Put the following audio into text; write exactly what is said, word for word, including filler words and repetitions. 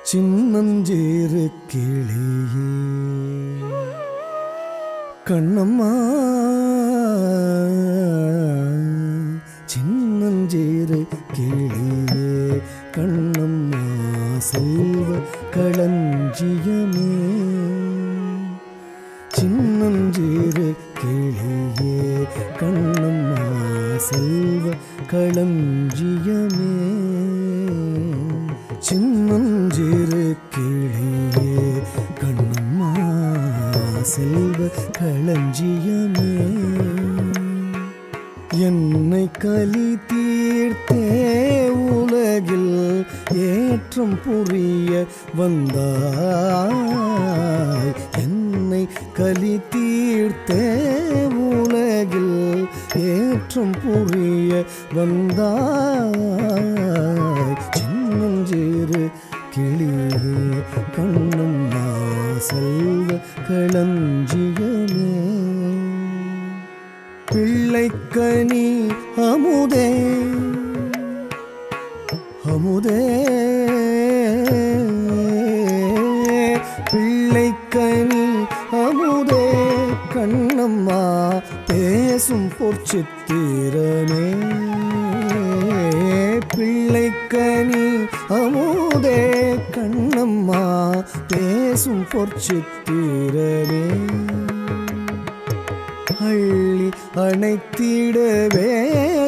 சின்னஞ்சேறு கிளியே கண்ணம்மா சின்னஞ்சேறு கிளியே கண்ணம்மா செல்வ களஞ்சியமே சின்னஞ்சேறு கிளியே கண்ணம்மா செல்வ களஞ்சியமே சின்னஞ்சேறு கிளியே கண்ணம்மா செல்வ களஞ்சியமே என்னை கலி தீர்த்தே உலகில் ஏற்றம் புரிய வந்தாய் என்னை கலி தீர்த்தே உலகில் ஏற்றம் புரிய வந்தாய் சின்னஞ்சேறு கிளியே கண்ணம்மா செல்வ களஞ்சியமே பிள்ளைக்கனி அமுதே அமுதே பிள்ளைக்கனி அமுதே கண்ணம்மா பேசும் பொற்சித்திரமே பிள்ளைக்கனி அமுதே கண்ணம்மா பேசும் பொற்சித்திரமே அள்ளி அணைத்திடவே